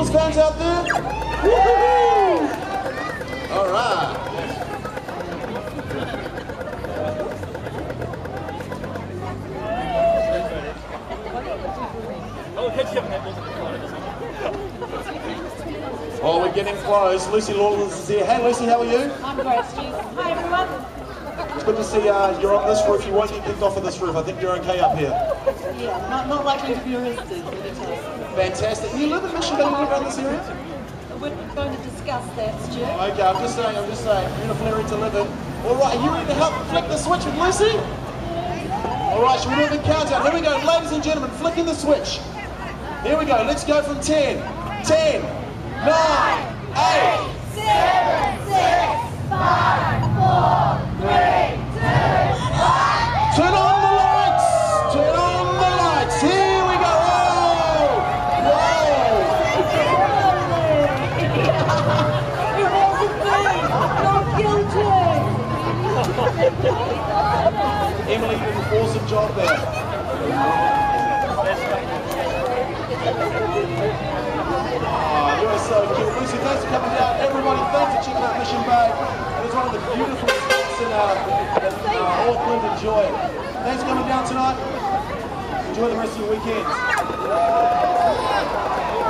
Eagles fans out there? Woo-hoo! All right. Oh, we're getting close. Lucy Lawless is here. Hey, Lucy, how are you? I'm great, Steve. Hi, everyone. It's good to see you're on this roof. You won't get kicked off of this roof. I think you're okay up here. Yeah, not likely to be arrested. Fantastic. You live in Mission? Do you live around this area? We're going to discuss that, Stu. Okay, I'm just saying. Beautiful area to live in. All right, are you ready to help flick the switch with Lucy? All right, shall we do the countdown? Here we go, ladies and gentlemen, flicking the switch. Here we go, let's go from 10, 10, 9, 8, 7, 6, 5, 4, 3, 2, 1. Turn on the lights! Turn on the lights! Here we go! Whoa! It wasn't me! Not guilty! Emily, you did an awesome job there. Oh, you are so cute. Lucy, thanks for coming down. Everybody, thanks for checking out Mission Bay. It was one of the beautiful spots in Auckland. Enjoy it. Thanks for coming down tonight. Enjoy the rest of your weekend.